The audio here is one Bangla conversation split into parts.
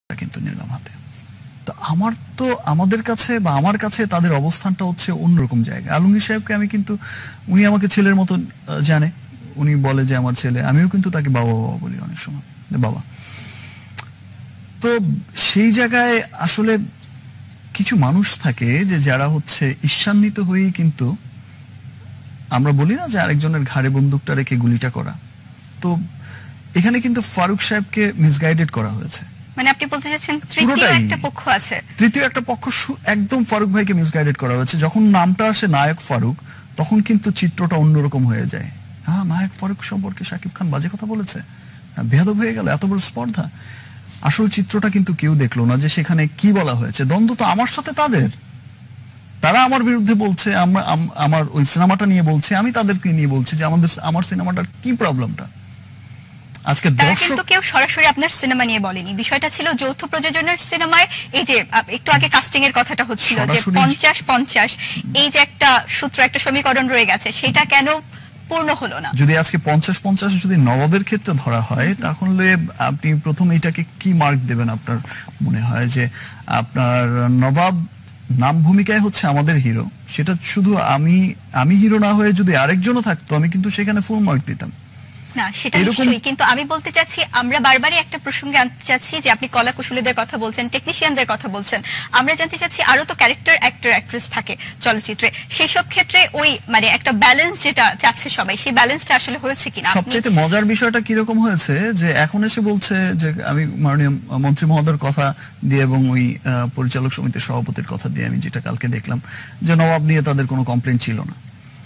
কিন্তু নিলাম হাতে। তো আমাদের কাছে বা আমার কাছে তাদের অবস্থানটা হচ্ছে অন্যরকম জায়গা। আলমগীর সাহেবকে আমি কিন্তু, উনি আমাকে ছেলের মতো জানে, উনি বলে যে আমার ছেলে, আমিও কিন্তু তাকে বাবা বাবা বলি অনেক সময়, বাবা। তো সেই জায়গায় আসলে কিছু মানুষ থাকে যে যারা হচ্ছে ঈর্ষান্বিত হয়েই, কিন্তু আমরা বলি না যে আরেকজনের ঘাড়ে বন্দুকটা রেখে গুলিটা করা। তো এখানে কিন্তু ফারুক সাহেবকে মিসগাইডেড করা হয়েছে। মানে আপনি বলতে চাচ্ছেন তৃতীয় একটা পক্ষ আছে, তৃতীয় একটা পক্ষ একদম ফারুক ভাইকে মিসগাইডেড করা হয়েছে। যখন নামটা আসে নায়ক ফারুক, তখন কিন্তু চিত্রটা অন্যরকম হয়ে যায়। হ্যাঁ, নায়ক ফারুক সম্পর্কে শাকিব খান বাজে কথা বলেছে, বেয়াদব হয়ে গেল, এত বড় স্পর্ধা। আসল চিত্রটা কিন্তু কেউ দেখলো না, যে সেখানে কি বলা হয়েছে। দ্বন্দ্ব তো আমার সাথে তাদের, তারা আমার বিরুদ্ধে বলছে, আমার ওই সিনেমাটা নিয়ে বলছে, আমি তাদেরকে নিয়ে বলছি যে আমার সিনেমাটার কি প্রবলেমটা। আজকে দর্শক কেউ সরাসরি আপনার সিনেমা নিয়ে বলেনি, বিষয়টা ছিল যৌথ প্রযোজনের সিনেমায়। এই যে একটু আগে কাস্টিং এর কথাটা হচ্ছিল যে 50-50, এই যে একটা সূত্র, একটা সমীকরণ রয়ে গেছে, সেটা কেন পূর্ণ হলো না? যদি আজকে 50-50 যদি নবাবের ক্ষেত্রে ধরা হয়, তাহলে আপনি প্রথম এটাকে কি মার্ক দেবেন? আপনার মনে হয় যে আপনার নবাব নাম ভূমিকায় হচ্ছে আমাদের হিরো, সেটা শুধু আমি হিরো না হয়ে যদি আরেকজনও থাকতো, আমি কিন্তু সেখানে ফুল মার্ক দিতাম না, সেটা নিশ্চয়ই। কিন্তু আমি বলতে চাচ্ছি, আমরা বারবারই একটা প্রসঙ্গে আনতে চাচ্ছি যে আপনি কলা কুশলীদের কথা বলছেন, টেকনিশিয়ানদের কথা বলছেন, আমরা জানতে চাচ্ছি আরো তো ক্যারেক্টার অ্যাক্টর অ্যাক্ট্রেস থাকে চলচ্চিত্রে, সেই সব ক্ষেত্রে ওই মানে একটা ব্যালেন্স যেটা চাচ্ছে সবাই, সেই ব্যালেন্সটা আসলে হয়েছে কিনা? সবচেয়ে মজার বিষয়টা কিরকম হয়েছে যে এখন এসে বলছে যে আমি মাননীয় মন্ত্রী মহোদয়ের কথা দিয়ে এবং ওই পরিচালক সমিতির সভাপতির কথা দিয়ে, আমি যেটা কালকে দেখলাম যে নবাব নিয়ে তাদের কোনো কমপ্লেন ছিল না।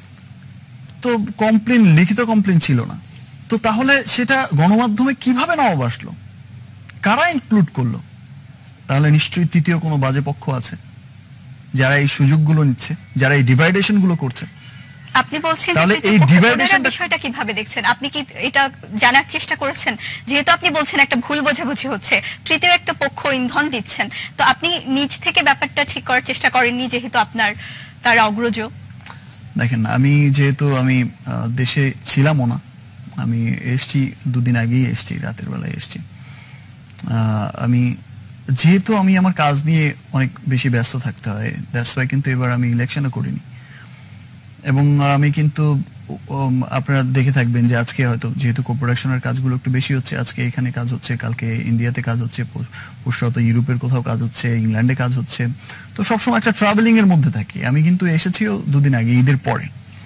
তো কমপ্লেন, লিখিত কমপ্লেন ছিল না, তো তাহলে সেটা গণমাধ্যমে কিভাবে নবাব আসলো, কারা ইনক্লুড করলো? তাহলে নিশ্চয়ই তৃতীয় কোনো বাজে পক্ষ আছে যারা এই সুযোগগুলো নিচ্ছে, যারা এই ডিভাইডেশন গুলো করছে। আপনি বলছেন তাহলে এই ডিভাইডেশনটা বিষয়টা কিভাবে দেখছেন? আপনি কি এটা জানার চেষ্টা করেছেন? যেহেতু আপনি বলছেন একটা ভুল বোঝাবুঝি হচ্ছে, তৃতীয় একটা পক্ষ ইন্ধন দিচ্ছেন, তো আপনি নিজ থেকে ব্যাপারটা ঠিক করার চেষ্টা করেননি, যেহেতু আপনার তার অগ্রজ? দেখেন, আমি যেহেতু আমি দেশে ছিলামও না, আমি এসছি দুদিন আগেই এসছি, রাতের বেলায় এসছি। আমি যেহেতু আমি আমার কাজ নিয়ে অনেক বেশি ব্যস্ত থাকতে হয়, দ্যাটস ওয়াই কিন্তু এবার আমি ইলেকশনও করিনি। এবং আমি কিন্তু আপনারা দেখে থাকবেন যে আজকে হয়তো যেহেতু কো-প্রোডাকশনের কাজগুলো একটু বেশি হচ্ছে, আজকে এখানে কাজ হচ্ছে, কালকে ইন্ডিয়াতে কাজ হচ্ছে, পরশু হয়তো ইউরোপের কোথাও কাজ হচ্ছে, ইংল্যান্ডে কাজ হচ্ছে। তো সবসময় একটা ট্রাভেলিং এর মধ্যে থাকি। আমি কিন্তু এসেছিও দুদিন আগে, ঈদের পরে।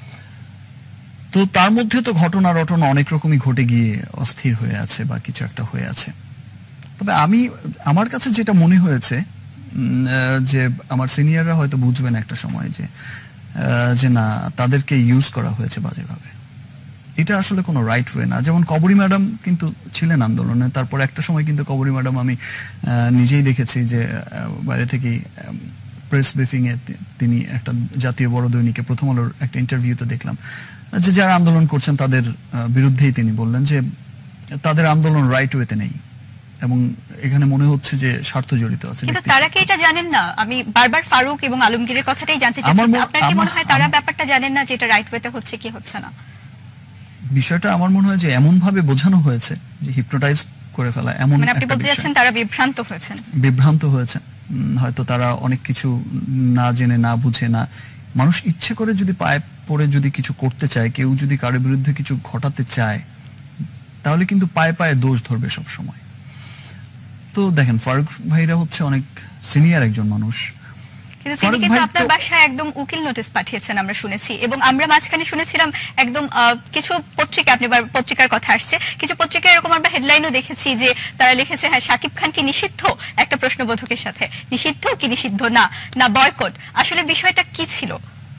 তো তার মধ্যে তো ঘটনা রটনা অনেক রকমই ঘটে গিয়ে অস্থির হয়ে আছে বা কিছু একটা হয়ে আছে। তবে আমার কাছে যেটা মনে হয়েছে যে আমার সিনিয়ররা হয়তো বুঝবেন একটা সময় যে না, তাদেরকে ইউজ করা হয়েছে বাজেভাবে। এটা আসলে কোনো রাইট ওয়ে না। যেমন কবরী ম্যাডাম কিন্তু ছিলেন আন্দোলনে, তারপর একটা সময় কিন্তু কবরী ম্যাডাম আমি নিজেই দেখেছি যে বাইরে থেকেই প্রেস ব্রিফিং এ তিনি একটা জাতীয় বড় দৈনিকে প্রথম আলোর একটা ইন্টারভিউতে দেখলাম যে যারা আন্দোলন করছেন তাদের বিরুদ্ধেই তিনি বললেন যে তাদের আন্দোলন রাইট ওয়েতে নেই, এবং এখানে মনে হচ্ছে যে স্বার্থ জড়িত আছে। কিন্তু তারা কি এটা জানেন না? আমি বারবার ফারুক এবং আলমগীরের কথাটাই জানতে চাচ্ছি, আপনার কি মনে হয় তারা ব্যাপারটা জানেন না যে এটা রাইট ওয়েতে হচ্ছে কি হচ্ছে না? বিষয়টা আমার মনে হয় যে এমন ভাবে বোঝানো হয়েছে যে হিপনোটাইজ করে ফেলা, এমন মানে আপনি বলতে যাচ্ছেন তারা বিভ্রান্ত হয়েছেন। হয়তো তারা অনেক কিছু না জেনে, না বুঝে, না মানুষ ইচ্ছে করে যদি পায়ে পড়ে যদি কিছু করতে চায়, কেউ যদি কারোর বিরুদ্ধে কিছু ঘটাতে চায়, তাহলে কিন্তু পায়ে পায়ে দোষ ধরবে সব সময়। তো দেখেন, ফারুক ভাইরা হচ্ছে অনেক সিনিয়র একজন মানুষ, কিন্তু আপনার বাসায় একদম উকিল নোটিশ পাঠিয়েছেন আমরা শুনেছি, এবং আমরা মাঝখানে শুনেছিলাম একদম কিছু পত্রিকা, আপনি পত্রিকার কথা আসছে, কিছু পত্রিকা এরকম আমরা হেডলাইনও দেখেছি যে তারা লিখেছে হ্যাঁ শাকিব খান কি নিষিদ্ধ, একটা প্রশ্নবোধকের সাথে, নিষিদ্ধ কি নিষিদ্ধ না বয়কট, আসলে বিষয়টা কি ছিল?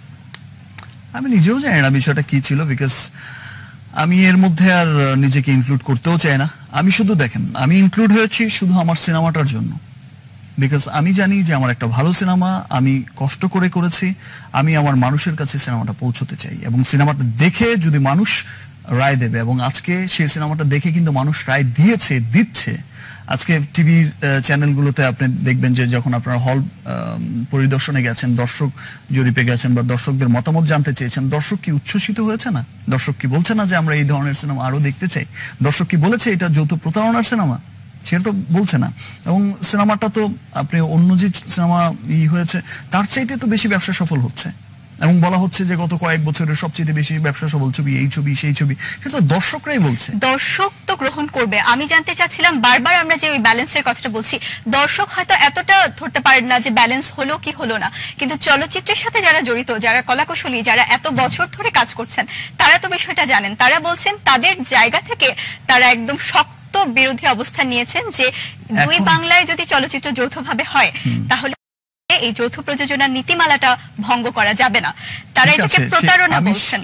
আমি নিজেও জানি না বিষয়টা কি ছিল, বিকজ আমি এর মধ্যে আর নিজেকে ইনক্লুড করতেও চাই না। আমি শুধু দেখেন, আমি ইনক্লুড হয়েছি শুধু আমার সিনেমাটার জন্য, বিকজ আমি জানি যে আমার একটা ভালো সিনেমা, আমি কষ্ট করে করেছি, আমি আমার মানুষের কাছে সিনেমাটা পৌঁছতে চাই, এবং সিনেমাটা দেখে যদি মানুষ রায় দেবে, এবং আজকে সেই সিনেমাটা দেখে কিন্তু মানুষ রায় দিচ্ছে। আজকে টিভি চ্যানেলগুলোতে আপনি দেখবেন যে যখন আপনারা হল পরিদর্শনে গেছেন, দর্শক জরিপে গেছেন বা দর্শকদের মতামত জানতে চেয়েছেন, দর্শক কি উচ্ছ্বসিত হয়েছে না? দর্শক কি বলছে না যে আমরা এই ধরনের সিনেমা আরো দেখতে চাই? দর্শক কি বলেছে এটা যৌথ প্রতারণার সিনেমা? সেটা তো বলছে না। এবং সিনেমাটা তো আপনি অন্য যে সিনেমা হয়েছে তার চাইতে তো বেশি ব্যবসা সফল হচ্ছে, এবং বলা হচ্ছে যে গত কয়েক বছরের সবচেয়ে বেশি ব্যবসা সফল ছবি এই ছবি সেই ছবি, সেটা তো দর্শকরাই বলছে। দর্শক তো গ্রহণ করবে। আমি জানতে চাচ্ছিলাম, বারবার আমরা যে ওই ব্যালেন্সের কথাটা বলছি, দর্শক হয়তো এতটা ধরতে পারেন না যে ব্যালেন্স হলো কি হলো না, কিন্তু চলচ্চিত্রের সাথে যারা জড়িত, যারা কলাকুশলী, যারা এত বছর ধরে কাজ করছেন, তারা তো বিষয়টা জানেন। তারা বলছেন তাদের জায়গা থেকে তারা একদম শক্ত বিরোধী অবস্থান নিয়েছেন যে দুই বাংলায় যদি চলচ্চিত্র যৌথভাবে হয় তাহলে এই যৌথ প্রযোজনার নীতিমালাটা ভঙ্গ করা যাবে না। তারা এটাকে প্রতারণা বলছেন।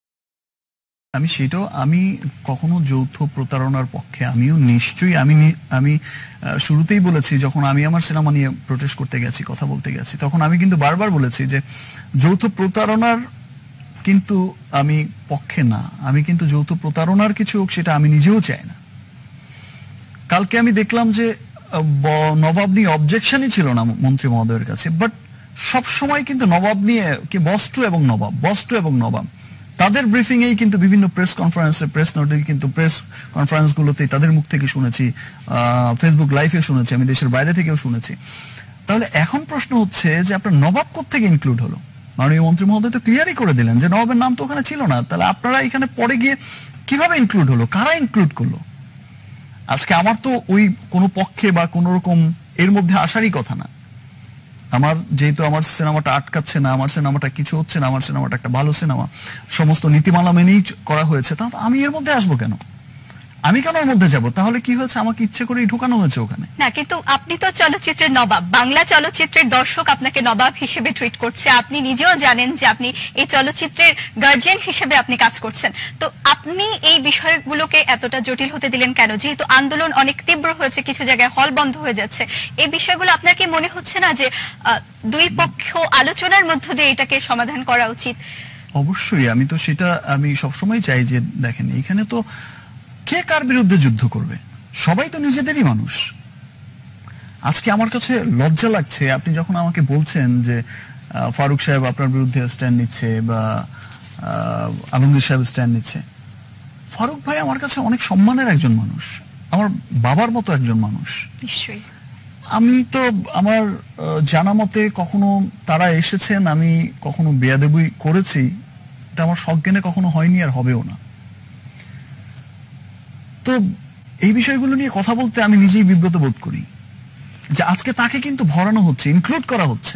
আমি কখনো যৌথ প্রতারণার পক্ষে, আমিও নিশ্চয়ই আমি শুরুতেই বলেছি, যখন আমি আমার সিনেমা নিয়ে প্রোটেস্ট করতে গেছি, কথা বলতে গেছি, তখন আমি কিন্তু বারবার বলেছি যে যৌথ প্রতারণার কিন্তু আমি পক্ষে না। আমি কিন্তু যৌথ প্রতারণার কিছু হোক সেটা আমি নিজেও চাই না। কালকে আমি দেখলাম যে নবাব নিয়ে অবজেকশনই ছিল না মন্ত্রী মহোদয়ের কাছে, বাট সব সময় কিন্তু নবাব নিয়ে কি বস্টু এবং নবাব তাদের ব্রিফিং এই কিন্তু বিভিন্ন প্রেস কনফারেন্সে, প্রেস নোটে, কিন্তু প্রেস কনফারেন্স গুলোতে তাদের মুখ থেকে শুনেছি, ফেসবুক লাইভে শুনেছি, আমি দেশের বাইরে থেকেও শুনেছি। তাহলে এখন প্রশ্ন হচ্ছে যে আপনার নবাব কোত্থেকে ইনক্লুড হলো? মাননীয় মন্ত্রী মহোদয় তো ক্লিয়ারই করে দিলেন যে নবাবের নাম তো ওখানে ছিল না, তাহলে আপনারা এখানে পরে গিয়ে কিভাবে ইনক্লুড হলো? কারা ইনক্লুড করলো? আজকে আমার তো ওই কোনো পক্ষে বা কোন রকম এর মধ্যে আসারই কথা না। আমার যেহেতু আমার সিনেমাটা আটকাচ্ছে না, আমার সিনেমাটা কিছু হচ্ছে না, আমার সিনেমাটা একটা ভালো সিনেমা, সমস্ত নীতিমালা মেনেই করা হয়েছে, তাহলে আমি এর মধ্যে আসবো কেন? আমি কেন এর মধ্যে যাব? তাহলে কি হয়েছে? আমাকে ইচ্ছে করেই ঢোকানো হয়েছে ওখানে। না, কিন্তু আপনি তো চলচ্চিত্রের নবাব, বাংলা চলচ্চিত্রের দর্শক আপনাকে নবাব হিসেবে ট্রিট করছে। আপনি নিজেও জানেন যে আপনি এই চলচ্চিত্রের গার্জিয়ান হিসেবে আপনি কাজ করছেন। তো আপনি এই বিষয়গুলোকে এতটা জটিল হতে দিলেন কেন? যেহেতু আন্দোলন অনেক তীব্র হয়েছে, কিছু জায়গায় হল বন্ধ হয়ে যাচ্ছে, এই বিষয়গুলো আপনার কি মনে হচ্ছে না যে দুই পক্ষ আলোচনার মধ্য দিয়ে এটাকে সমাধান করা উচিত? অবশ্যই, আমি তো সেটা আমি সবসময় চাই যে দেখেন, এখানে তো কে কার বিরুদ্ধে যুদ্ধ করবে? সবাই তো নিজেদেরই মানুষ। আজকে আমার কাছে লজ্জা লাগছে আপনি যখন আমাকে বলছেন যে ফারুক সাহেব আপনার বিরুদ্ধে স্ট্যান্ড নিচ্ছে বা আলমগীর সাহেব স্ট্যান্ড নিচ্ছে। ফারুক ভাই আমার কাছে অনেক সম্মানের একজন মানুষ, আমার বাবার মতো একজন মানুষ। নিশ্চয়ই। আমি তো আমার জানা মতে কখনো তারা এসেছেন, আমি কখনো বেয়াদবি করেছি, এটা আমার সজ্ঞানে কখনো হয়নি আর হবেও না। তো এই বিষয়গুলো নিয়ে কথা বলতে আমি নিজেই বিব্রত বোধ করি যে আজকে তাকে কিন্তু ভরানো হচ্ছে, ইনক্লুড করা হচ্ছে।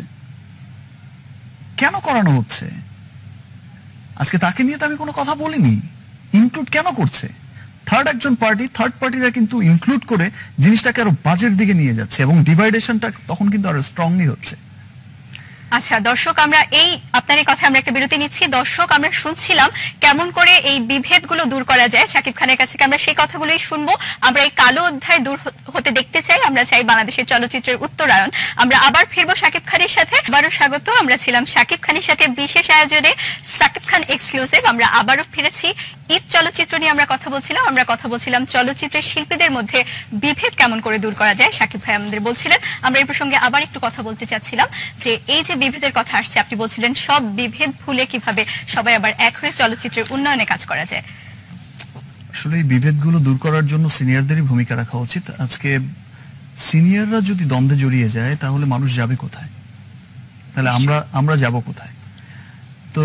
কেন করানো হচ্ছে? আজকে তাকে নিয়ে তো আমি কোনো কথা বলিনি, ইনক্লুড কেন করছে? থার্ড পার্টিরা কিন্তু ইনক্লুড করে জিনিসটাকে আরো বাজের দিকে নিয়ে যাচ্ছে এবং ডিভাইডেশনটা তখন কিন্তু আরো স্ট্রংলি হচ্ছে। আচ্ছা দর্শক, আমরা এই আপনার এই কথা আমরা একটা বিরতি নিচ্ছি। দর্শক, আমরা শুনছিলাম কেমন করে এই বিভেদগুলো দূর করা যায়। শাকিব খানের কাছ থেকে আমরা সেই কথাগুলোই শুনবো। আমরা এই কালো অধ্যায় দূর হতে দেখতে চাই, আমরা চাই বাংলাদেশের চলচ্চিত্রের উত্তরায়ণ। আমরা আবার ফিরবো শাকিব খানের সাথে। আবারও স্বাগত, আমরা ছিলাম শাকিব খানের সাথে বিশেষ আয়োজনে শাকিব খান এক্সক্লুসিভ। আমরা আবারও ফিরেছি, ঈদ চলচ্চিত্র নিয়ে আমরা কথা বলছিলাম চলচ্চিত্রের শিল্পীদের মধ্যে বিভেদ কেমন করে দূর করা যায়। শাকিব ভাই আমাদের বলছিলেন, আমরা এই প্রসঙ্গে আবার একটু কথা বলতে চাচ্ছিলাম যে এই যে বিভেদের কথা আসছে, আপনি বলছিলেন সব বিভেদ ভুলে কিভাবে সবাই আবার এক হয়ে চলচ্চিত্রের উন্নয়নে কাজ করা যায়। আসলে এই বিভেদগুলো দূর করার জন্য সিনিয়রদেরই ভূমিকা রাখা উচিত। আজকে সিনিয়ররা যদি দ্বন্দ্বে জড়িয়ে যায় তাহলে মানুষ যাবে কোথায়? তাহলে আমরা যাব কোথায়? তো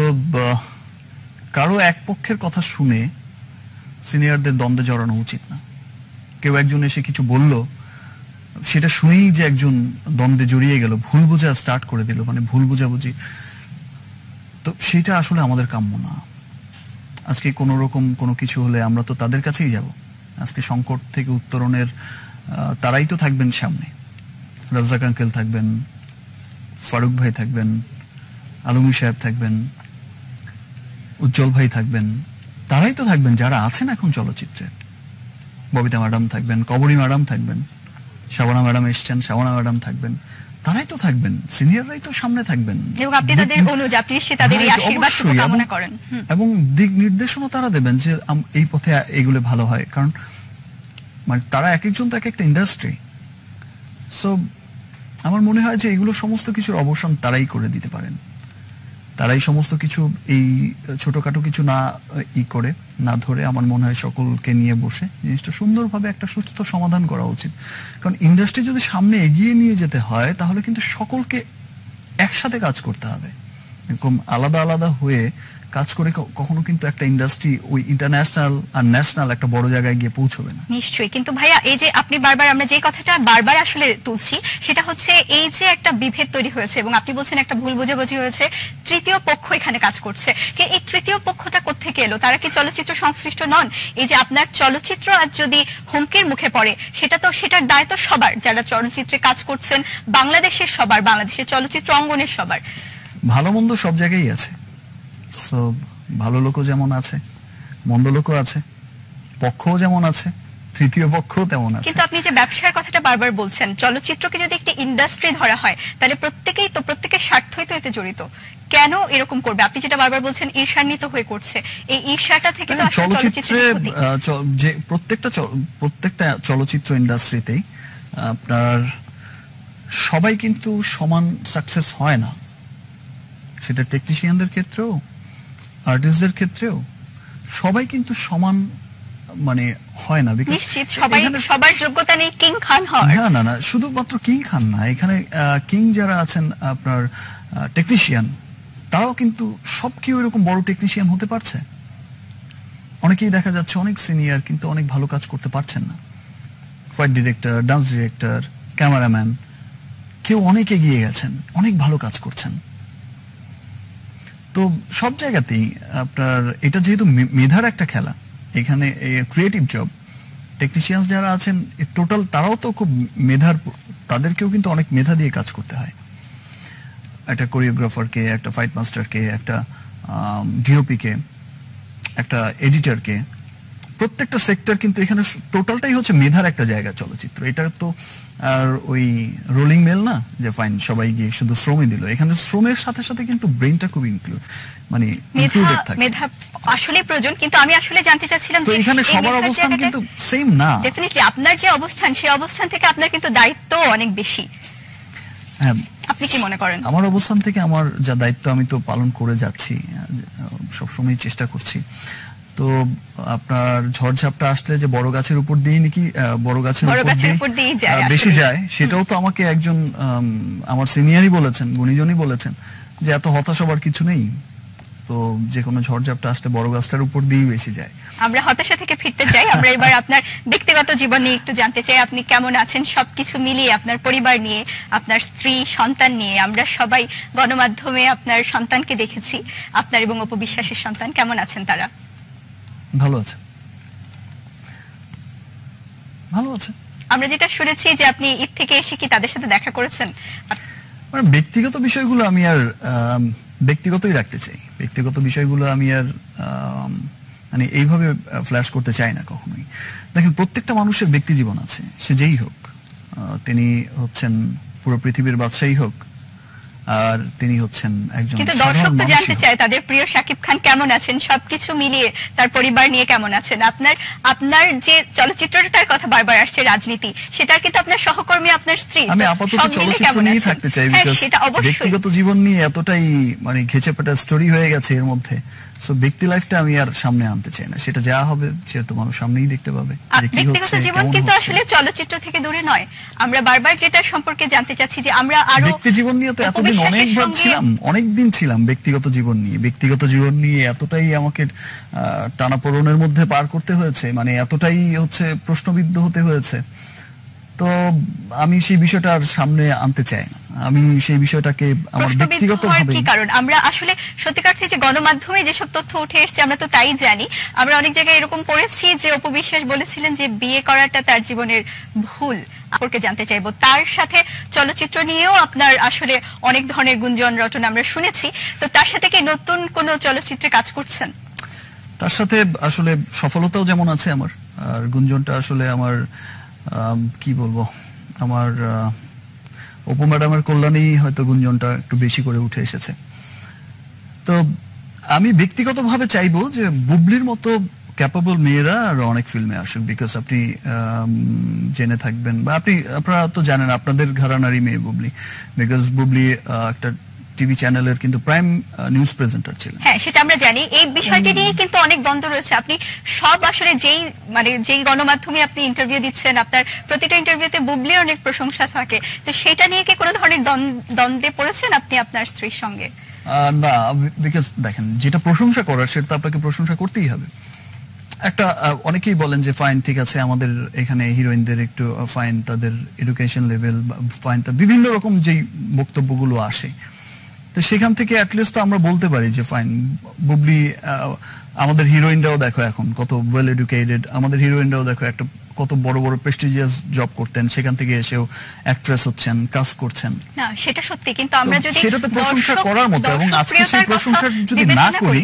কারো এক পক্ষের কথা শুনে সিনিয়রদের দ্বন্দ্বে জড়ানো উচিত না। কেউ একজন এসে কিছু বলল, সেটা শুনেই যে একজন দ্বন্দ্বে জড়িয়ে গেল, ভুল বোঝা স্টার্ট করে দিল, মানে ভুল বোঝাবুঝি, তো সেটা আসলে আমাদের কাম্য না। আজকে কোনো রকম কোনো কিছু হলে আমরা তো তাদের কাছেই যাব। আজকে সংকট থেকে উত্তরণের তারাই তো থাকবেন সামনে। রাজ্জাক আঙ্কেল থাকবেন, ফারুক ভাই থাকবেন, আলমগীর সাহেব থাকবেন, উজ্জ্বল ভাই থাকবেন, তারাই তো থাকবেন যারা আছেন এখন চলচ্চিত্রে। ববিতা ম্যাডাম থাকবেন, কবরী ম্যাডাম থাকবেন, শাবানা ম্যাডাম এসছেন, শাবানা ম্যাডাম থাকবেন, তারাই তো থাকবেন, সিনিয়ররাই তো সামনে থাকবেন এবং আপনি তাদের অনুযায়ী আপনি তাদের এই আশীর্বাদ কামনা করেন এবং দিক নির্দেশনা তারা দেবেন যে এই পথে এগুলো ভালো হয়। কারণ মানে তারা এক একজন তো এক একটা ইন্ডাস্ট্রি। সো আমার মনে হয় যে এগুলো সমস্ত কিছুর অবসান তারাই করে দিতে পারেন। তারাই সমস্ত কিছু এই ছোটখাটো কিছু না করে না ধরে আমার মনে হয় সকলকে নিয়ে বসে জিনিসটা সুন্দরভাবে একটা সুস্থ সমাধান করা উচিত। কারণ ইন্ডাস্ট্রি যদি সামনে এগিয়ে নিয়ে যেতে হয় তাহলে কিন্তু সকলকে একসাথে কাজ করতে হবে। এরকম আলাদা আলাদা হয়ে কাজ করে কখনো কিন্তু একটা ইন্ডাস্ট্রি ওই ইন্টারন্যাশনাল আর ন্যাশনাল একটা বড় জায়গায় গিয়ে পৌঁছবে না। নিশ্চয়ই। কিন্তু ভাইয়া এই যে আপনি বারবার, আমরা যে কথাটা বারবার আসলে তুলছি সেটা হচ্ছে এই যে একটা বিভেদ তৈরি হয়েছে এবং আপনি বলছেন একটা ভুল বোঝাবুঝি হয়েছে, তৃতীয় পক্ষ এখানে কাজ করছে। এই তৃতীয় পক্ষটা কোত্থেকে এলো? তারা কি চলচ্চিত্র সংশ্লিষ্ট নন? এই যে আপনার চলচ্চিত্র আজ যদি হুমকির মুখে পড়ে সেটার দায় তো সবার, যারা চলচ্চিত্রে কাজ করছেন, বাংলাদেশের সবার, বাংলাদেশের চলচ্চিত্র অঙ্গনের সবার। ভালো মন্দ সব জায়গায় আছে, তো ভালো লোকও যেমন আছে, মন্দ লোকও আছে, পক্ষও যেমন আছে, তৃতীয় পক্ষও তেমন আছে। কিন্তু আপনি যে ব্যবসার কথাটা বারবার বলছেন, চলচ্চিত্রকে যদি একটি ইন্ডাস্ট্রি ধরা হয় তাহলে প্রত্যেকের স্বার্থই তো এতে জড়িত। কেন এরকম করবে? আপনি যেটা বারবার বলছেন ঈর্ষান্বিত হয়ে করছে, এই ঈর্ষাটা থেকে তো আসলে চলচ্চিত্রে যে প্রত্যেকটা চলচ্চিত্র ইন্ডাস্ট্রিতেই আপনার সবাই কিন্তু সমান সাকসেস হয় না। সেটা টেকনিশিয়ানদের ক্ষেত্রেও, আর্টিস্টদের ক্ষেত্রেও সবাই কিন্তু সমান মানে হয় না। নিশ্চিত সবার যোগ্যতা নেই কিং খান হওয়ার। না না, শুধুমাত্র কিং খান না, এখানে কিং যারা আছেন আপনার টেকনিশিয়ান, তারাও কিন্তু সব কেউ এরকম বড় টেকনিশিয়ান হতে পারছে। অনেকেই দেখা যাচ্ছে অনেক সিনিয়র কিন্তু অনেক ভালো কাজ করতে পারছেন না। Fight director, dance director, cameraman, কেউ অনেক এগিয়ে গেছেন, অনেক ভালো কাজ করছেন। তো সব জায়গাতেই আপনার এটা যেহেতু মেধার একটা খেলা, এখানে ক্রিয়েটিভ জব, টেকনিশিয়ানস যারা আছেন টোটাল তারাও তো খুব মেধার, তাদেরকেও কিন্তু অনেক মেধা দিয়ে কাজ করতে হয়। একটা কোরিওগ্রাফারকে, একটা ফাইট মাস্টারকে, একটা ডিওপিকে, একটা এডিটরকে, প্রত্যেকটা সেক্টর কিন্তু এখানে টোটালটাই হচ্ছে মেধার একটা জায়গা চলচ্চিত্র। এটা তো আর ওই রোলিং মেল না যে ফাইন সবাই গিয়ে শুধু শ্রমই দিল। এখানে শ্রমের সাথে সাথে কিন্তু ব্রেইনটা খুব মানে ইনক্লুডেড থাকে। মেধা আসলে প্রয়োজন, কিন্তু আমি আসলে জানতে চাচ্ছিলাম যে এখানে সবার অবস্থান কিন্তু সেম না। ডেফিনেটলি আপনার যে অবস্থান, সেই অবস্থান থেকে আপনার কিন্তু দায়িত্ব অনেক বেশি। হ্যাঁ, আপনি কি মনে করেন? আমার অবস্থান থেকে আমার যা দায়িত্ব আমি তো পালন করে যাচ্ছি, সবসময় চেষ্টা করছি। তো আপনার ঝড়ঝাপটা আসলে যে বড় গাছের উপর দিয়ে নাকি বড় গাছের উপর দিয়ে বেশি যায়, সেটাও তো আমাকে একজন আমার সিনিয়রই বলেছেন, গুণীজনই বলেছেন যে এত হতাশ হবার কিছু নেই। তো যে কোনো ঝড়ঝাপটা আসলে বড় গাছটার উপর দিয়েই বেশি যায়। আমরা হতাশা থেকে ফিরতে চাই। আমরা এবার আপনার ব্যক্তিগত জীবন নিয়ে একটু জানতে চাই। আপনি কেমন আছেন? সবকিছু মিলিয়ে আপনার পরিবার নিয়ে, আপনার স্ত্রী, সন্তান নিয়ে, আমরা সবাই গণমাধ্যমে আপনার সন্তানকে দেখেছি, আপনার এবং অপু বিশ্বাসের সন্তান, কেমন আছেন তারা? ভালো আছে, ভালো আছে। আমরা যেটা শুনেছি যে আপনি ঈদ থেকে এসে কি তাদের সাথে দেখা করেছেন? মানে ব্যক্তিগত বিষয়গুলো আমি আর ব্যক্তিগতই রাখতে চাই। ব্যক্তিগত বিষয়গুলো আমি আর মানে এইভাবে ফ্ল্যাশ করতে চাই না কখনোই। দেখেন, প্রত্যেকটা মানুষের ব্যক্তি জীবন আছে, সে যেই হোক, তিনি হচ্ছেন পুরো পৃথিবীর বাদশাহী হোক, আর তিনি হচ্ছেন একজন কিন্তু দর্শক তো জানতে চায় তাদের প্রিয় শাকিব খান কেমন আছেন, সবকিছু মিলিয়ে তার পরিবার নিয়ে কেমন আছেন। আপনার যে চলচ্চিত্রটার কথা বারবার আসছে, রাজনীতি, সেটার কিন্তু আপনার সহকর্মী, আপনার স্ত্রী, আমি আপাতত চলচ্চিত্র নিয়ে থাকতে চাই, ব্যক্তিগত জীবন নিয়ে এতটাই মানে ঘেঁচে পেটা স্টোরি হয়ে গেছে এর মধ্যে। সো ব্যক্তি লাইফটা আমি আর সামনে আনতে চাই না। সেটা যা হবে সেটা তো মানুষ সামনেই দেখতে পাবে যে কি হচ্ছে। ব্যক্তিগত জীবন কিন্তু আসলে চলচ্চিত্র থেকে দূরে নয়। আমরা বারবার যেটা সম্পর্কে জানতে চাচ্ছি যে আমরা আরো ব্যক্তি জীবন নিয়ে তো এতদিন অনেকদিন ছিলাম ব্যক্তিগত জীবন নিয়ে এতটাই আমাকে টানাপোড়েনের মধ্যে পার করতে হয়েছে, মানে এতটাই হচ্ছে প্রশ্নবিদ্ধ হতে হয়েছে। তো আমি সেই বিষয়টা আর সামনে আনতে চাই না। আমি সেই বিষয়টাকে আমার ব্যক্তিগতভাবে, কি কারণ আমরা আসলে সত্যিকার যে গণমাধ্যমে যেসব তথ্য উঠে এসেছে আমরা তো তাই জানি। আমরা অনেক জায়গায় এরকম পড়েছি যে অপু বিশ্বাস বলেছিলেন যে বিয়ে করাটা তার জীবনের ভুল। আপনাকে জানতে চাইবো, তার সাথে চলচ্চিত্র নিয়েও আপনার আসলে অনেক ধরনের গুঞ্জন রটনা আমরা শুনেছি। তো তার সাথে কি নতুন কোন চলচ্চিত্রে কাজ করছেন? তার সাথে আসলে সফলতাও যেমন আছে আমার, আর গুঞ্জনটা আসলে আমার কি বলবো, আমার অপু ম্যাডামের কল্যাণেই হয়তো গুঞ্জনটা একটু বেশি করে উঠে এসেছে। তো আমি ব্যক্তিগতভাবে চাইবো যে বুবলির মতো ক্যাপাবল মেয়েরা আরো অনেক ফিল্মে আসুক। বিকজ আপনি জেনে থাকবেন বা আপনারা তো জানেন, আপনাদের ঘরানারই মেয়ে বুবলি। বিকজ বুবলি একটা টিভি চ্যানেলের কিন্তু প্রাইম নিউজ প্রেজেন্টার ছিলেন। হ্যাঁ, সেটা আমরা জানি। এই বিষয়টি নিয়ে কিন্তু অনেক দ্বন্দ্ব রয়েছে। আপনি সব আসলে যেই গণমাধ্যমে আপনি ইন্টারভিউ দিচ্ছেন, আপনার প্রতিটা ইন্টারভিউতে বুবলির অনেক প্রশংসা থাকে, তো সেটা নিয়ে কি কোনো ধরনের দ্বন্দ্বে পড়েছেন আপনি আপনার স্ত্রীর সঙ্গে? না, বিকজ দেখেন, যেটা প্রশংসা করার সেটা তো আপনাকে প্রশংসা করতেই হবে। একটা অনেকেই বলেন যে ফাইন, ঠিক আছে, আমাদের এখানে হিরোইনদের একটু ফাইন, তাদের এডুকেশন লেভেল ফাইন, বিভিন্ন রকম যেই বক্তব্যগুলো আসে, তো সেখান থেকে অ্যাটলিস্ট তো আমরা বলতে পারি যে ফাইন, বুবলি, আমাদের হিরোইনরাও দেখো এখন কত ওয়েল এডুকেটেড, আমাদের হিরোইনরাও দেখো একটা কত বড় বড় প্রেস্টিজিয়াস জব করতেন, সেখান থেকে এসেও অ্যাক্ট্রেস হচ্ছেন, কাজ করছেন। না, সেটা সত্যি, কিন্তু আমরা যদি সেটা তো প্রশংসা করার মতো, এবং আজকে সেই প্রশংসা যদি না করি,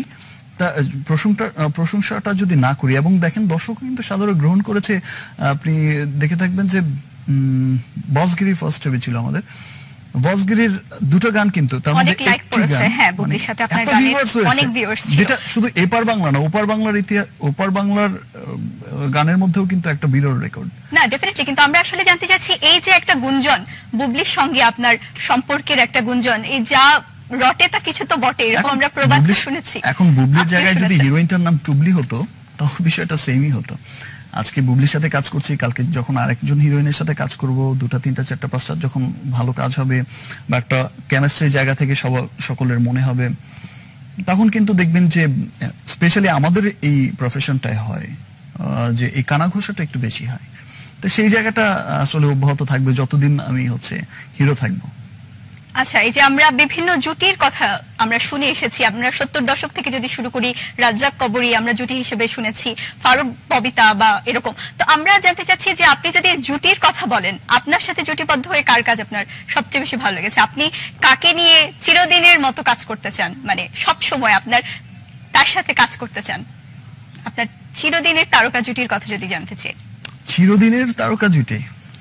প্রশংসাটা যদি না করি, এবং দেখেন দর্শক কিন্তু সাদরে গ্রহণ করেছে। আপনি দেখে থাকবেন যে বসগিরি ফার্স্ট ছবি ছিল আমাদের, বসগিরির দুটো গান কিন্তু তার মধ্যে একটি গান, হ্যাঁ, বুবলির সাথে আপনার গানে অনেক ভিউয়ার্স ছিল, যেটা শুধু এপার বাংলা না, ওপার বাংলার ইতিহাস, ওপার বাংলার গানের মধ্যেও কিন্তু একটা বিরল রেকর্ড। না, ডেফিনেটলি, কিন্তু আমরা আসলে জানতে চাচ্ছি এই যে একটা গুঞ্জন, বুবলির সঙ্গে আপনার সম্পর্কের একটা গুঞ্জন, এই যা রটে তা কিছু তো বটে, এরকম আমরা প্রবাদ শুনেছি। এখন বুবলির জায়গায় যদি হিরোইনটার নাম টুবলি হতো, তাহলে বিষয়টা সেমই হতো। আজকে বুবলির সাথে কাজ করছি, কালকে যখন আরেকজন হিরোইনের সাথে কাজ করব, দুটা তিনটা চারটা পাঁচটা যখন ভালো কাজ হবে, বা একটা কেমিস্ট্রির জায়গা থেকে সকলের মনে হবে, তখন কিন্তু দেখবেন যে স্পেশালি আমাদের এই প্রফেশনটায় হয় যে এই কানাঘোষাটা একটু বেশি হয়। তো সেই জায়গাটা আসলে অব্যাহত থাকবে যতদিন আমি হিরো থাকবো। আচ্ছা, এই যে আমরা বিভিন্ন জুটির কথা আমরা শুনে এসেছি, আমরা 70 দশক থেকে যদি শুরু করি, রাজ্জাক কবরী আমরা জুটি হিসেবে শুনেছি, ফারুক ববিতা বা এরকম। তো আমরা জানতে চাচ্ছি যে আপনি যদি জুটির কথা বলেন, আপনার সাথে জুটিবদ্ধ হয়ে কার কাজ আপনার সবচেয়ে বেশি ভালো লেগেছে? আপনি কাকে নিয়ে চিরদিনের মতো কাজ করতে চান, মানে সব সময় আপনার তার সাথে কাজ করতে চান? আপনার চিরদিনের তারকা জুটির কথা যদি জানতে চাই। চিরদিনের তারকা জুটি,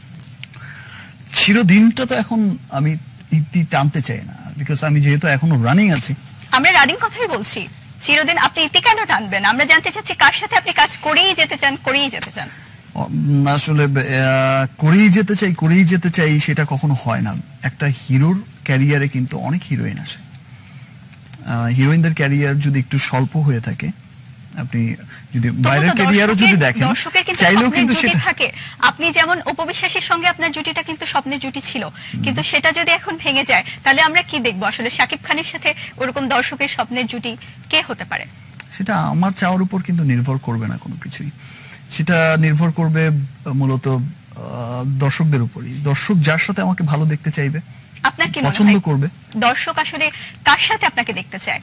চিরদিনটা তো এখন আমি টানতে চাই না, বিকজ আমি যেহেতু এখনো রানিং আছি। আমরা রানিং কথাই বলছি, চিরদিন আপনি ইতি কেন টানবেন? আমরা জানতে চাচ্ছি কার সাথে আপনি কাজ করেই যেতে চান। আসলে করেই যেতে চাই সেটা কখনো হয় না। একটা হিরোর ক্যারিয়ারে কিন্তু অনেক হিরোইন আসে। হিরোইনদের ক্যারিয়ার যদি একটু স্বল্প হয়ে থাকে, আপনি যদি বাইরের ক্যারিয়ারও যদি দেখেন, চাইলেও কিন্তু সেটা থাকে। আপনি যেমন উপবিশ্বাসের সঙ্গে আপনার জুটিটা কিন্তু স্বপ্নের জুটি ছিল, কিন্তু সেটা যদি এখন ভেঙে যায়, তাহলে আমরা কি দেখবো? আসলে শাকিব খানের সাথে ওরকম দর্শকের স্বপ্নের জুটি কে হতে পারে? সেটা আমার চাওয়ার উপর কিন্তু নির্ভর করবে না কোনো কিছুই। সেটা নির্ভর করবে মূলত দর্শকদের উপরই। দর্শক যার সাথে আমাকে ভালো দেখতে চাইবে, আপনার কি পছন্দ করবে। দর্শক আসলে কার সাথে আপনাকে দেখতে চায়?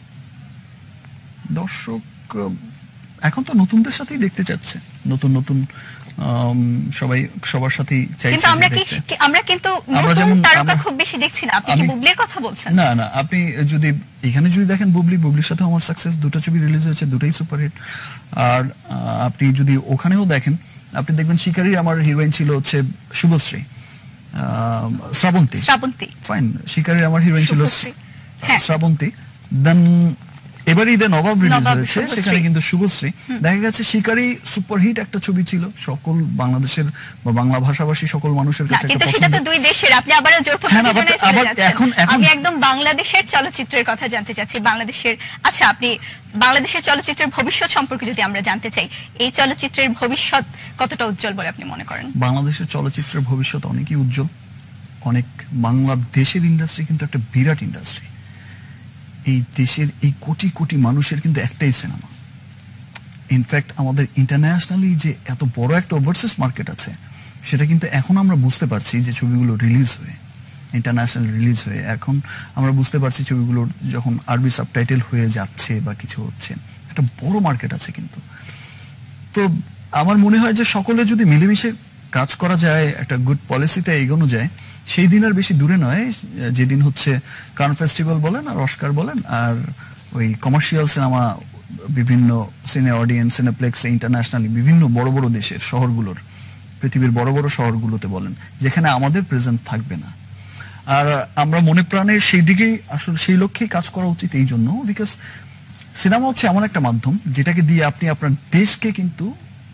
দর্শক এখন তো নতুনদের সাথেই দেখতে চাচ্ছে, নতুন সবাই সবার সাথেই চাইছে। কিন্তু আমরা কিন্তু নতুন তারকা খুব বেশি দেখছি না। আপনি কি বুবলির কথা বলছেন? না, আপনি যদি এখানে যদি দেখেন, বুবলির সাথে আমার সাকসেস, দুটো ছবি রিলিজ হয়েছে, দুটোই সুপারহিট। আর আপনি যদি ওখানেও দেখেন, আপনি দেখবেন শিকারীর আমার হিরোইন ছিল শুভশ্রী, শ্রাবন্তী। ফাইন, শিকারীর আমার হিরোইন ছিল শ্রাবন্তী। দেন এবারে ঈদে নবাব রিলিজ হয়েছে, সেখানে কিন্তু শুভশ্রী। দেখা গেছে শিকারী সুপারহিট একটা ছবি ছিল, সকল বাংলাদেশের বা বাংলা ভাষাভাষী সকল মানুষের কাছে একটা পছন্দ। সেটা তো দুই দেশের, আপনি আবারো যৌথ প্রযোজনায় চলে যাচ্ছেন। আমি একদম বাংলাদেশের চলচ্চিত্রের কথা জানতে চাচ্ছি, বাংলাদেশের। আচ্ছা, আপনি বাংলাদেশের চলচ্চিত্রের ভবিষ্যৎ সম্পর্কে যদি আমরা জানতে চাই, এই চলচ্চিত্রের ভবিষ্যৎ কতটা উজ্জ্বল বলে আপনি মনে করেন? বাংলাদেশের চলচ্চিত্রের ভবিষ্যৎ অনেকই উজ্জ্বল, অনেক। বাংলাদেশের ইন্ডাস্ট্রি কিন্তু একটা বিরাট ইন্ডাস্ট্রি। এই দেশের এই কোটি কোটি মানুষের কিন্তু একটাই সিনেমা। ইনফ্যাক্ট আমাদের ইন্টারন্যাশনালি যে এত বড় একটা ওভারসিজ মার্কেট আছে, সেটা কিন্তু এখন আমরা বুঝতে পারছি যে ছবিগুলো রিলিজ হয়ে, ইন্টারন্যাশনাল রিলিজ হয়ে, এখন আমরা বুঝতে পারছি ছবিগুলোর যখন আরবি সাবটাইটেল হয়ে যাচ্ছে বা কিছু হচ্ছে, একটা বড় মার্কেট আছে কিন্তু। তো আমার মনে হয় যে সকলে যদি মিলেমিশে কাজ করা যায়, একটা গুড পলিসিতে এগোনো যায়, সেই দিন আর বেশি দূরে নয় যেদিন হচ্ছে কান ফেস্টিভ্যাল বলেন আর অস্কার বলেন আর ওই কমার্শিয়াল সিনেমা বিভিন্ন সিনে অডিয়েন্স, সিনেপ্লেক্সে, ইন্টারন্যাশনালি বিভিন্ন বড় বড় দেশের শহরগুলোর, পৃথিবীর বড় বড় শহরগুলোতে বলেন, যেখানে আমাদের প্রেজেন্ট থাকবে না। আর আমরা মনে প্রাণে সেই দিকেই, আসলে সেই লক্ষ্যেই কাজ করা উচিত। এই জন্য বিকজ সিনেমা হচ্ছে এমন একটা মাধ্যম যেটাকে দিয়ে আপনি আপনার দেশকে কিন্তু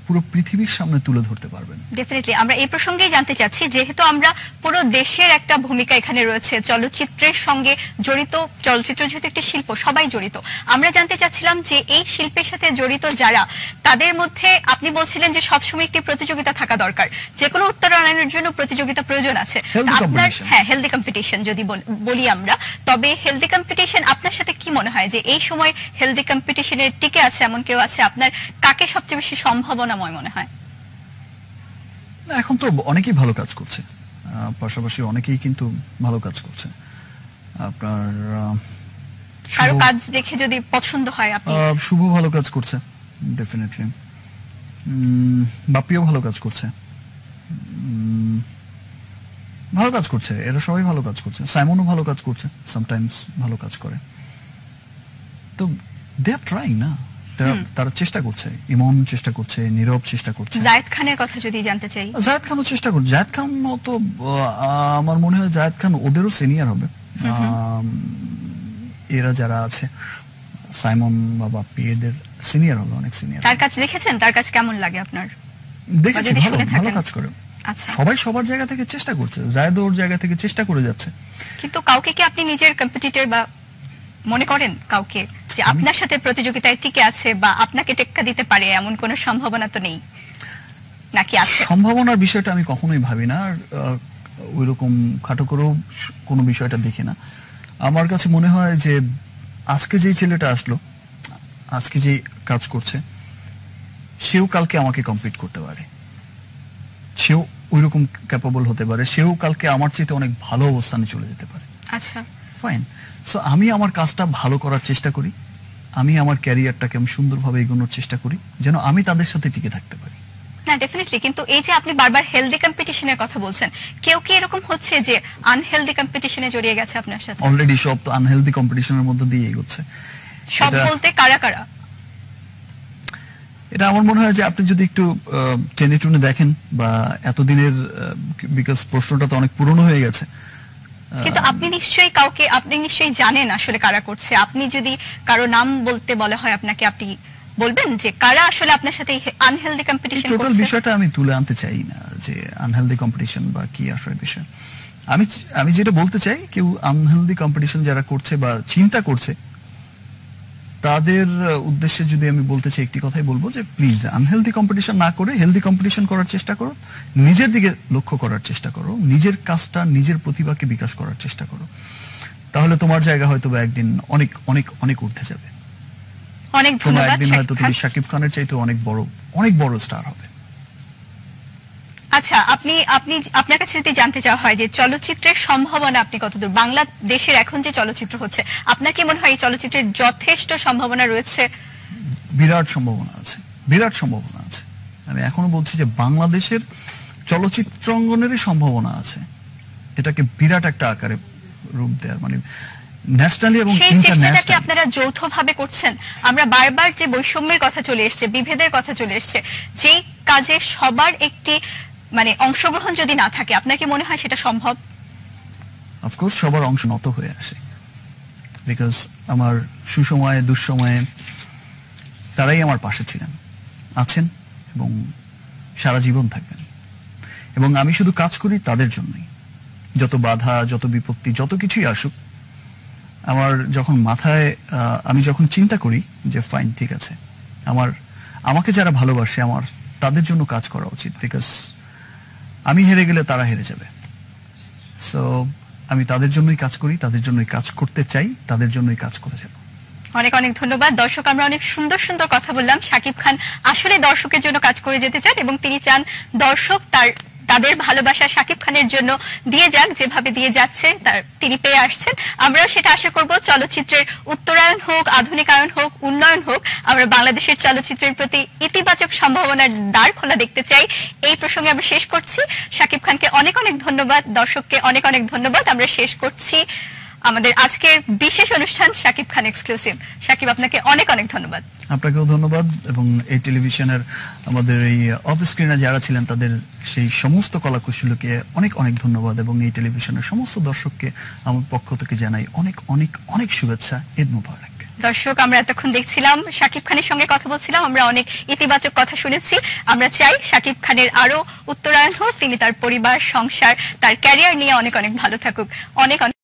পুরো পৃথিবীর সামনে তুলে ধরতে পারবেন। ডেফিনেটলি আমরা এই প্রসঙ্গেই জানতে চাচ্ছি, যেহেতু আমরা পুরো দেশের একটা ভূমিকা এখানে রয়েছে, চলচ্চিত্রের সঙ্গে জড়িত, চলচ্চিত্র যেহেতু একটি শিল্প, সবাই জড়িত, আমরা জানতে চাচ্ছিলাম যে এই শিল্পের সাথে জড়িত যারা, তাদের মধ্যে আপনি বলছিলেন যে সবসময় একটি প্রতিযোগিতা থাকা দরকার, যে কোনো উত্তরণের জন্য প্রতিযোগিতা প্রয়োজন আছে। আপনার হ্যাঁ হেলদি কম্পিটিশন যদি বলি আমরা, তবে হেলদি কম্পিটিশন আপনার সাথে কি মনে হয় যে এই সময় হেলদি কম্পিটিশনে টিকে আছে এমন কেউ আছে? আপনার কাকে সবচেয়ে বেশি সম্ভাবনাময় মনে হয়? এখন তো অনেকেই ভালো কাজ করছে, পাশাপাশি অনেকেই কিন্তু ভালো কাজ করছে। আপনার কারো কাজ দেখে যদি পছন্দ হয়, আপনি শুভ ভালো কাজ করছে ডেফিনেটলি, বাপিও ভালো কাজ করছে, ভালো কাজ করছে, এরা সবাই ভালো কাজ করছে, সাইমনও ভালো কাজ করছে, সামটাইমস ভালো কাজ করে। তো দে আর ট্রাইং না, তারা চেষ্টা করছে, ইমন চেষ্টা করছে, নীরব চেষ্টা করছে। জায়েদ খানের কথা যদি জানতে চাই, জায়েদ খানও চেষ্টা করছে। জায়েদ খান তো আমার মনে হয় জায়েদ খান ওদেরও সিনিয়র হবে, এরা যারা আছে সাইমন বা বাপ্পি এদের সিনিয়র হবে, অনেক সিনিয়র। তার কাজ দেখেছেন? তার কাজ কেমন লাগে আপনার? দেখেছি, ভালো কাজ করে। আচ্ছা, সবাই সবার জায়গা থেকে চেষ্টা করছে, জায়েদ ওর জায়গা থেকে চেষ্টা করে যাচ্ছে। কিন্তু কাউকে কি আপনি নিজের কম্পিটিটর বা মনে করেন কাউকে যে আপনার সাথে প্রতিযোগিতায় টিকে আছে বা আপনাকে টেক্কা দিতে পারে, এমন কোনো সম্ভাবনা তো নেই নাকি আছে? সম্ভাবনার বিষয়টা আমি কখনোই ভাবি না, আর ওইরকম খাটো করেও কোনো বিষয়টা দেখি না। আমার কাছে মনে হয় যে আজকে যেই ছেলেটা আসলো, আজকে যে কাজ করছে, সেও কালকে আমাকে কম্পিট করতে পারে, সেও ওইরকম ক্যাপাবল হতে পারে, সেও কালকে আমার চাইতে অনেক ভালো অবস্থানে চলে যেতে পারে। আচ্ছা, ফাইন। সো আমি আমার কাজটা ভালো করার চেষ্টা করি, আমি আমার ক্যারিয়ারটাকে আমি সুন্দরভাবে এগোনোর চেষ্টা করি, যেন আমি তাদের সাথে টিকে থাকতে পারি। না ডেফিনেটলি, কিন্তু এই যে আপনি বারবার হেলদি কম্পিটিশনের কথা বলছেন, কেউ কি এরকম হচ্ছে যে আনহেলদি কম্পিটিশনে জড়িয়ে গেছে আপনার সাথে? অলরেডি সব তো আনহেলদি কম্পিটিশনের মধ্যে দিয়ে এগোচ্ছে। সব বলতে কারা কারা? এটা আমার মনে হয় যে আপনি যদি একটু টেনে টুনে দেখেন, বা এতদিনের, বিকজ প্রশ্নটা তো অনেক পুরনো হয়ে গেছে, কিন্তু আপনি নিশ্চয়ই কাউকে, আপনি নিশ্চয়ই জানেন আসলে কারা করছে। আপনি যদি কারো নাম বলতে বলা হয় আপনাকে, আপনি বলবেন যে কারা আসলে আপনার সাথে আনহেলদি কম্পিটিশন করছে? টোটাল বিষয়টা আমি তুলে আনতে চাই না যে আনহেলদি কম্পিটিশন বা কি আসলে বিষয়। আমি যেটা বলতে চাই, কেউ আনহেলদি কম্পিটিশন যারা করছে বা চিন্তা করছে, তাদের উদ্দেশ্যে যদি আমি বলতে চাই, একটি কথাই বলবো যে প্লিজ আনহেলদি কম্পিটিশন না করে হেলদি কম্পিটিশন করার চেষ্টা করো, নিজের দিকে লক্ষ্য করার চেষ্টা করো, নিজের কাজটা, নিজের প্রতিভাকে বিকাশ করার চেষ্টা করো, তাহলে তোমার জায়গা হয়তো বা একদিন অনেক অনেক অনেক উঠতে যাবে। অনেক ধন্যবাদ। একদিন হয়তো তুমি শাকিব খানের চাইতে অনেক বড় স্টার হবে। আচ্ছা, আপনার কাছে যদি জানতে চাওয়া হয় যে চলচ্চিত্রের সম্ভাবনা আপনি কতদূর, বাংলাদেশের এখন যে চলচ্চিত্র হচ্ছে, আপনার কি মনে হয় এই চলচ্চিত্রের যথেষ্ট সম্ভাবনা রয়েছে? বিরাট সম্ভাবনা আছে, বিরাট সম্ভাবনা আছে। আমি এখনো বলছি যে বাংলাদেশের চলচ্চিত্র অঙ্গনেরই সম্ভাবনা আছে এটাকে বিরাট একটা আকারে রূপ দেওয়ার, মানে ন্যাশনালি এবং ইন্টারন্যাশনালি। আপনারা যৌথভাবে করছেন? আমরা বারবার যে বৈষম্যের কথা চলে এসেছে, বিভেদের কথা চলে এসেছে, যেই কাজে সবার একটি মানে অংশগ্রহণ যদি না থাকে, আপনার কি মনে হয় সেটা সম্ভব? অফকোর্স সবার অংশ নত হয়ে আসে, বিকজ আমার সুসময়ে দুঃসময়ে তারাই আমার পাশে ছিলেন, আছেন এবং সারা জীবন থাকবেন। এবং আমি শুধু কাজ করি তাদের জন্যই, যত বাধা, যত বিপত্তি, যত কিছুই আসুক, আমার যখন মাথায় আমি যখন চিন্তা করি যে ফাইন, ঠিক আছে, আমাকে যারা ভালোবাসে, আমার তাদের জন্য কাজ করা উচিত, বিকজ আমি হেরে গেলে তারা হেরে যাবে। সো আমি তাদের জন্যই কাজ করি, তাদের জন্যই কাজ করতে চাই, তাদের জন্যই কাজ করে যাব। অনেক অনেক ধন্যবাদ। দর্শক, আমরা অনেক সুন্দর সুন্দর কথা বললাম। শাকিব খান আসলে দর্শকের জন্য কাজ করে যেতে চান এবং তিনি চান দর্শক তাদের ভালোবাসা শাকিব খানের জন্য দিয়ে যাক, যেভাবে দিয়ে যাচ্ছে তিনি পেয়ে আসছেন। আমরাও সেটা আশা করব। চলচ্চিত্রের উত্তরায়ণ হোক, আধুনিকায়ন হোক, উন্নয়ন হোক, আমরা বাংলাদেশের চলচ্চিত্রের প্রতি ইতিবাচক সম্ভাবনার দ্বার খোলা দেখতে চাই। এই প্রসঙ্গে আমরা শেষ করছি। শাকিব খানকে অনেক অনেক ধন্যবাদ, দর্শককে অনেক অনেক ধন্যবাদ। আমরা শেষ করছি আমাদের আজকের বিশেষ অনুষ্ঠান শাকিব খান এক্সক্লুসিভ। শাকিব, আপনাকে অনেক অনেক ধন্যবাদ। আপনাকেও ধন্যবাদ, এবং এই টেলিভিশনের আমাদের এই অফ স্ক্রিনে যারা ছিলেন তাদের সেই সমস্ত কলাকুশলীকে অনেক অনেক ধন্যবাদ, এবং এই টেলিভিশনের সমস্ত দর্শককে আমার পক্ষ থেকে জানাই অনেক অনেক অনেক শুভেচ্ছা। ঈদ মুবারক। দর্শক, আমরা এতক্ষণ দেখছিলাম শাকিব খানের সঙ্গে কথা বলছিলাম, আমরা অনেক ইতিবাচক কথা শুনেছি। আমরা চাই শাকিব খানের আরো উত্তরায়ণ হোক, তিনি তার পরিবার, সংসার, তার ক্যারিয়ার নিয়ে অনেক অনেক ভালো থাকুক। অনেক